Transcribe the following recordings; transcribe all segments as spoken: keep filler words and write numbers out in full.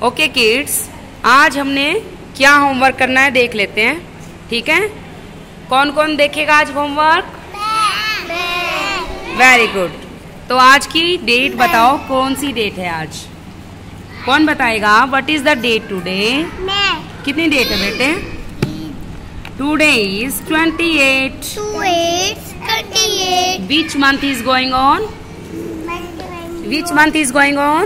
Okay kids, आज हमने क्या होमवर्क करना है देख लेते हैं। ठीक है, कौन कौन देखेगा आज होमवर्क? Very good. तो आज की डेट बताओ, कौन सी डेट है आज? कौन बताएगा? What is the date today? कितनी डेट है बेटे? Today is twenty eight. Which month is going on? Which month is going on?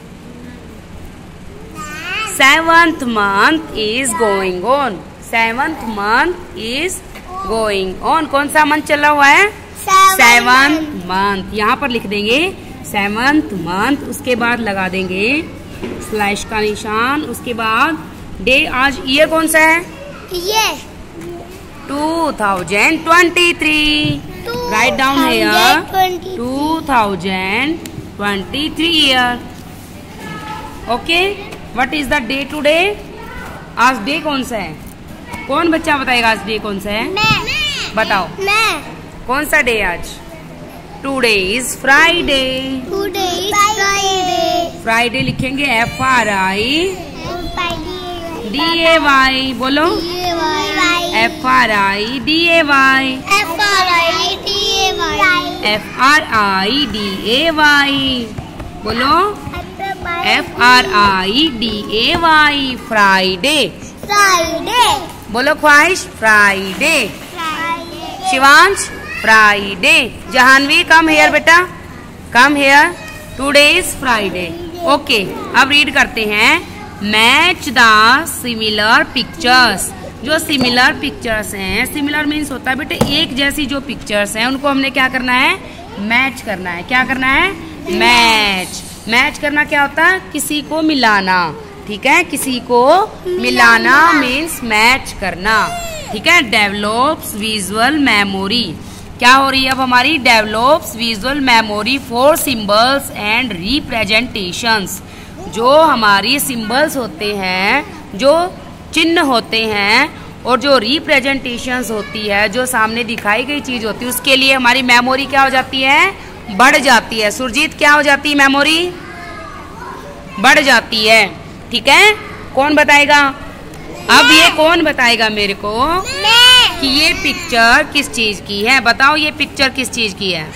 Seventh month is going on. Seventh month is going on. कौन सा month चला हुआ है? Seventh month. यहाँ पर लिख देंगे सेवंथ मंथ, उसके बाद लगा देंगे स्लैश का निशान, उसके बाद डे। आज ईयर कौन सा है? ये two thousand twenty three. Write down here two thousand twenty three year. Okay, what is the day today? आज डे कौन सा है? कौन बच्चा बताएगा आज डे कौन सा है? मैं। बताओ मैं। कौन सा डे आज? Today is Friday. Today is Friday. Friday लिखेंगे F R I D A Y. बोलो F R I D A Y. F R I D A Y. F R I D A Y. बोलो F R I D A Y. Friday. Friday. बोलो Khwahish Friday. Shivansh Friday. Jahnavi come here बेटा, come here. Today is Friday. Okay, अब read करते हैं। Match the similar pictures. जो similar pictures हैं, similar means होता है बेटे एक जैसी जो पिक्चर्स हैं उनको हमने क्या करना है? मैच करना है। क्या करना है? मैच। मैच करना क्या होता है? किसी को मिलाना। ठीक है, किसी को मिलाना मीन्स मैच करना। ठीक है, डेवलप्स विजुअल मेमोरी। क्या हो रही है अब हमारी? Develops visual memory for symbols and representations. जो हमारी सिंबल्स होते हैं, जो चिन्ह होते हैं, और जो रिप्रेजेंटेशंस होती है, जो सामने दिखाई गई चीज होती है, उसके लिए हमारी मेमोरी क्या हो जाती है? बढ़ जाती है। सुरजीत क्या हो जाती है? मेमोरी बढ़ जाती है। ठीक है, कौन बताएगा? अब ये कौन बताएगा मेरे को कि ये पिक्चर किस चीज की है? बताओ ये पिक्चर किस चीज की है?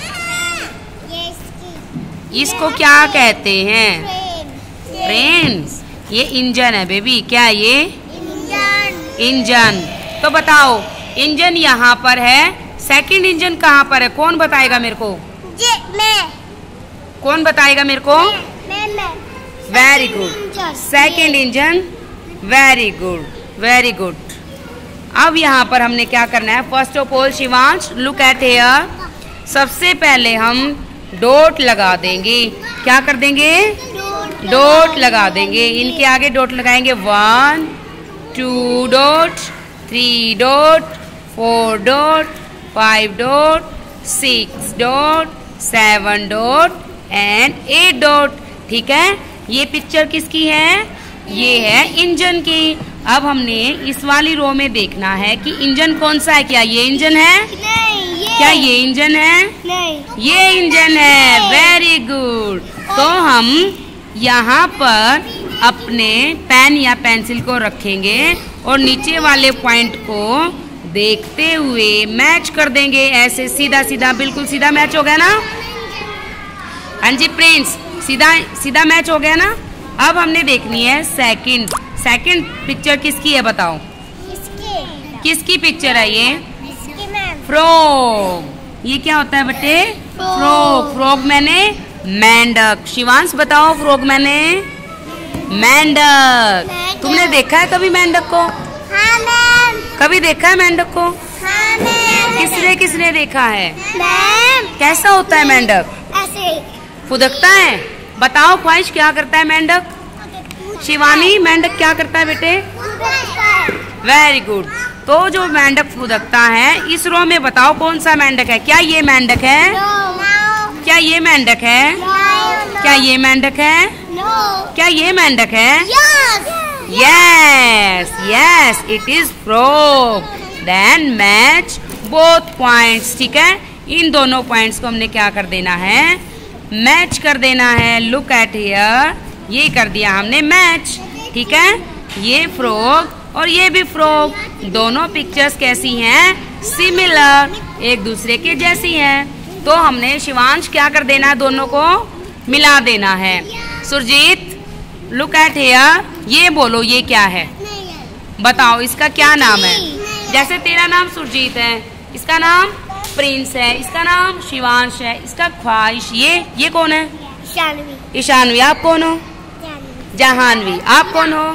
इसको क्या कहते हैं? ट्रेन। ये इंजन है बेबी। क्या ये? इंजन। तो बताओ इंजन यहाँ पर है, सेकंड इंजन कहाँ पर है? कौन बताएगा मेरे को? मैं। कौन बताएगा मेरे को? मैं, मैं। Very good. Second engine. Very good, very good. अब यहाँ पर हमने क्या करना है? First of all Shivansh look at here. सबसे पहले हम डॉट लगा देंगे। क्या कर देंगे? डॉट लगा देंगे। इनके आगे डॉट लगाएंगे। One, two dot, three dot, four dot, five dot, six dot, seven dot and eight dot. ठीक है, ये पिक्चर किसकी है? ये है इंजन की। अब हमने इस वाली रो में देखना है कि इंजन कौन सा है। क्या ये इंजन है? नहीं, ये। क्या ये इंजन है? नहीं, ये इंजन है। Very good. तो हम यहाँ पर अपने पेन या पेंसिल को रखेंगे और नीचे वाले पॉइंट को देखते हुए मैच कर देंगे। ऐसे सीधा सीधा, बिल्कुल सीधा मैच हो गया ना? हाँ जी प्रिंस, सीधा सीधा मैच हो गया ना? अब हमने देखनी है सेकंड। सेकंड पिक्चर किसकी है बताओ? इसके। किसकी पिक्चर है ये? इसके मैम। फ्रॉग। ये क्या होता है बेटे? फ्रॉग। फ्रॉग मैंने मेंढक। शिवांश बताओ फ्रॉग मैंने मेंढक। तुमने देखा है कभी मेंढक को? हाँ मैम। कभी देखा है मेंढक को? हाँ मैम। किसने किसने देखा है? मैम। कैसा होता है मेंढक? ऐसे फुदकता है। बताओ ख्वाहिश क्या करता है मेंढक? शिवानी मेंढक क्या करता है बेटे? Very good. तो जो मेंढक फुदकता है, इस रो में बताओ कौन सा मेंढक है? क्या ये मेंढक है? क्या ये मेंढक है? क्या ये मेंढक है? क्या ये मेंढक है? Yes yes, it is frog. Then match both points. ठीक है, इन दोनों पॉइंट्स को हमने क्या कर देना है? मैच कर देना है। लुक एट हियर, ये कर दिया हमने मैच। ठीक है, ये फ्रॉक और ये भी फ्रॉक, दोनों पिक्चर्स कैसी हैं? सिमिलर, एक दूसरे के जैसी हैं। तो हमने शिवांश क्या कर देना है? दोनों को मिला देना है। सुरजीत लुक एट हियर, ये बोलो ये क्या है? बताओ इसका क्या नाम है? जैसे तेरा नाम सुरजीत है, इसका नाम प्रिंस है, इसका नाम शिवांश है, इसका ख्वाहिश। ये ये कौन है? ईशानवी। ईशानवी। आप कौन हो? जहानवी। आप कौन हो?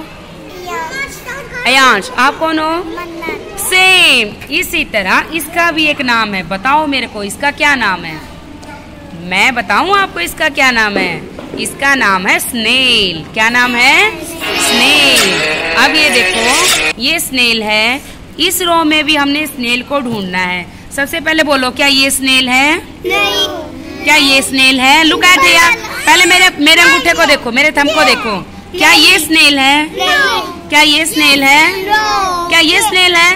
अयांश। आप कौन हो? सेम। इसी तरह इसका भी एक नाम है, बताओ मेरे को इसका क्या नाम है? मैं बताऊं आपको इसका क्या नाम है? इसका नाम है स्नेल। क्या नाम है? स्नेल। अब ये देखो, ये स्नेल है, इस रो में भी हमने स्नेल को ढूंढना है। सबसे पहले बोलो, क्या ये स्नेल है? नहीं। क्या ये स्नेल है? लुक एट हियर, पहले मेरे मेरे अंगूठे को देखो, मेरे थंब को देखो। क्या ये स्नेल है? क्या ये स्नेल है? क्या ये स्नेल है?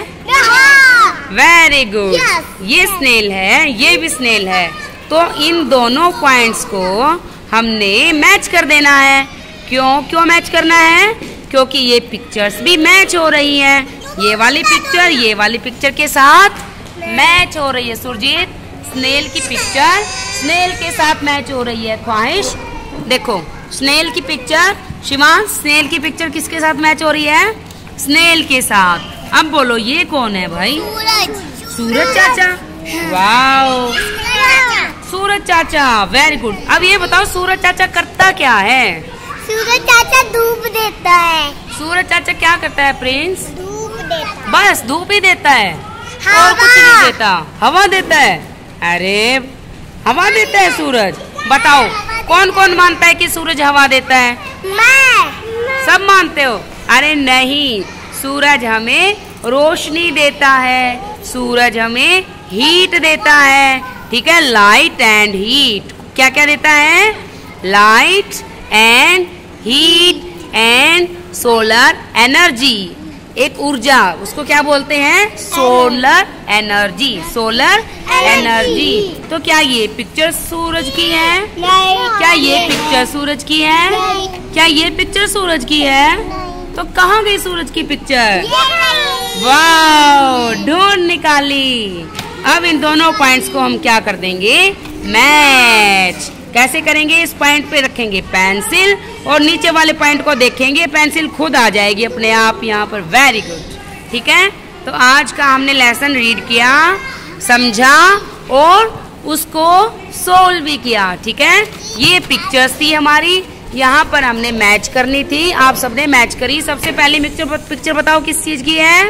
वेरी गुड, ये स्नेल है, ये भी स्नेल है। तो इन दोनों पॉइंट्स को हमने मैच कर देना है। क्यों क्यों मैच करना है? क्योंकि ये पिक्चर्स भी मैच हो रही हैं। ये वाली पिक्चर ये वाली पिक्चर के साथ मैच हो रही है। सुरजीत, स्नेल की पिक्चर स्नेल के साथ मैच हो रही है। ख्वाहिश देखो, स्नेल की पिक्चर, शिवांश स्नेल की पिक्चर किसके साथ मैच हो रही है? स्नेल के साथ। अब बोलो ये कौन है भाई? सूरज चाचा। वाओ, सूरज चाचा, वेरी गुड। अब ये बताओ सूरज चाचा करता क्या है? सूरज चाचा धूप देता है। सूरज चाचा क्या करता है प्रिंस? धूप देता है। बस धूप ही देता है हवा। और कुछ नहीं देता। हवा देता है? अरे हवा देता है सूरज। बताओ कौन कौन मानता है कि सूरज हवा देता है? मैं। सब मानते हो? अरे नहीं, सूरज हमें रोशनी देता है, सूरज हमें हीट देता है। ठीक है, लाइट एंड हीट। क्या क्या देता है? Light and heat and solar energy, एक ऊर्जा, उसको क्या बोलते हैं? Solar energy. Solar energy. तो क्या ये पिक्चर सूरज की है? नहीं। क्या ये पिक्चर सूरज की है? नहीं। क्या ये पिक्चर सूरज की है? नहीं। तो कहाँ गई सूरज की पिक्चर? वाह, ढूंढ निकाली। अब इन दोनों पॉइंट्स को हम क्या कर देंगे? मैच। कैसे करेंगे? इस पॉइंट पे रखेंगे पेंसिल और नीचे वाले पॉइंट को देखेंगे, पेंसिल खुद आ जाएगी अपने आप यहाँ पर। Very good. ठीक है, तो आज का हमने लेसन रीड किया, समझा और उसको सोल्व भी किया। ठीक है, ये पिक्चर्स थी हमारी, यहाँ पर हमने मैच करनी थी। आप सबने मैच करी। सबसे पहली पिक्चर पिक्चर बताओ किस चीज की है?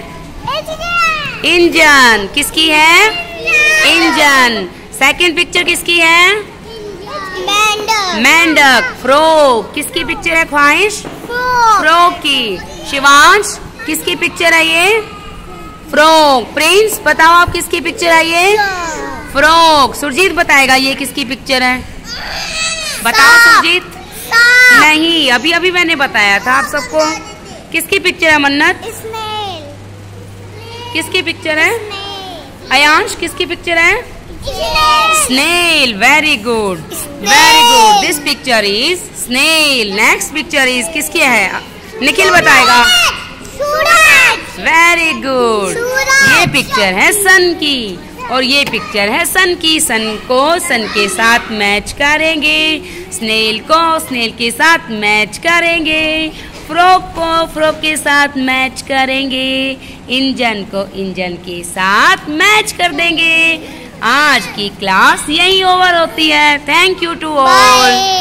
इंजन। किसकी है? इंजन। सेकंड पिक्चर किसकी है? मेंढक। मेंढक। फ्रॉक। किसकी पिक्चर है? ख्वाहिश। फ्रॉक की। शिवांश किसकी पिक्चर है ये? फ्रॉक। प्रिंस बताओ आप किसकी पिक्चर है ये? फ्रॉक। सुरजीत बताएगा ये किसकी पिक्चर है? बताओ सुरजीत। नहीं, अभी अभी मैंने बताया था आप सबको। किसकी पिक्चर है? मन्नत स्नेल। किसकी पिक्चर है? अयांश किसकी पिक्चर है? Snail. Very good, very good. This picture is snail. Next picture is किसकी है? निखिल बताएगा। सूरज। Very good. सूरज। ये पिक्चर है सन की और ये पिक्चर है सन की। सन को सन के साथ मैच करेंगे, स्नेल को स्नेल के साथ मैच करेंगे, फ्रॉक को फ्रॉक के साथ मैच करेंगे, इंजन को इंजन के साथ मैच कर देंगे। आज की क्लास यही ओवर होती है। Thank you to all.